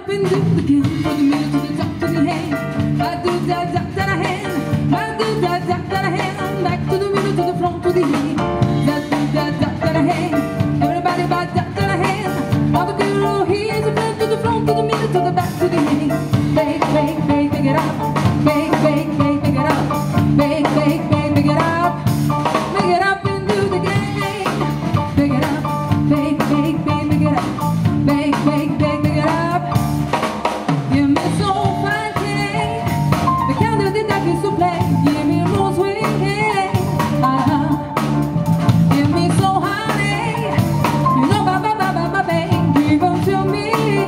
up and do it again. From the middle to the top to the hand. I do that, that, that I hand. I do that, that, that I hand. Back to the middle, to the front, to the hand. That, do that, that, that I hand. Everybody by that, that I hand. All the girl here is a friend to the front, to the middle, to the back, to the hand. Bake, bake, bake, bake it up. Bake, bake, bake, bake it up. Bake, bake, bake, bake it up. Make it up and do the game. Bake it up. Bake, bake, bake, bake it up. Bake, bake, bake, bake it up. Give me so fine today. The candle that I used to play. Give me rose with hay. Give me so honey. You know, ba ba ba ba ba babe. Give them to me.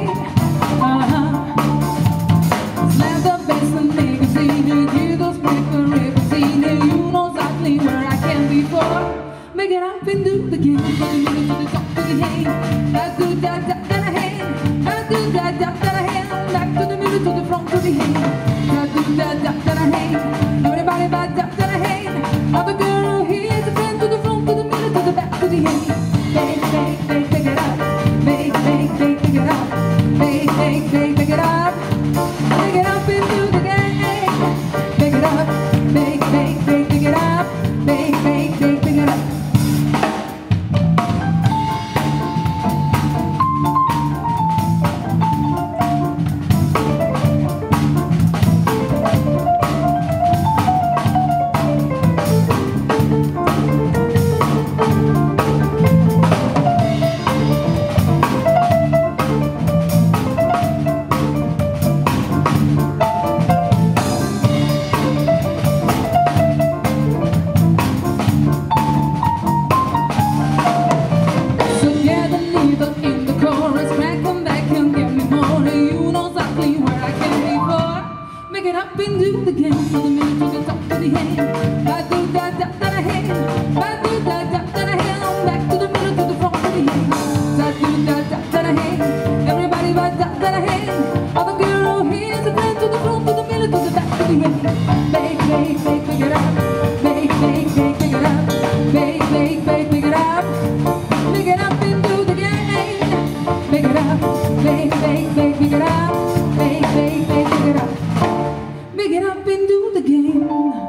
Slam the bass and make a scene. Hear those people representing. You know exactly where I can be for. Make it up and do the game. From the middle to the top to the hand. I do that, that, that I hand. I do that, that, that I hand. Back to the middle, to the front, to the hand. I do that, that, that I hand. Everybody by that, that I hand. All the girl here is a friend to the front, to the middle, to the back, to the hand. Bake, bake, bake, bake it up. Bake, bake, bake, bake it up. Bake, bake, bake, bake it up. Bake it up and do the game. Bake it up. Bake, bake, bake, bake it up. Bake, bake, bake, bake it up. Make it up and do the game. From the middle to the top to the hand. I do that, that, that I hand. I do that, that, that I hand. Back to the middle, to the front, to the hand. I do that, that, that I hand. Everybody by that, that I hand. All the girl here is a friend to the front, to the middle, to the back, to the hand. Bake, bake, bake, pick it up. Bake, bake, bake, pick it up. Bake, bake, bake, pick it up. Make it up and do the game. Make it up. Bake, bake, bake, pick it up. Bake, bake, bake, pick it up. Make it up and do the game.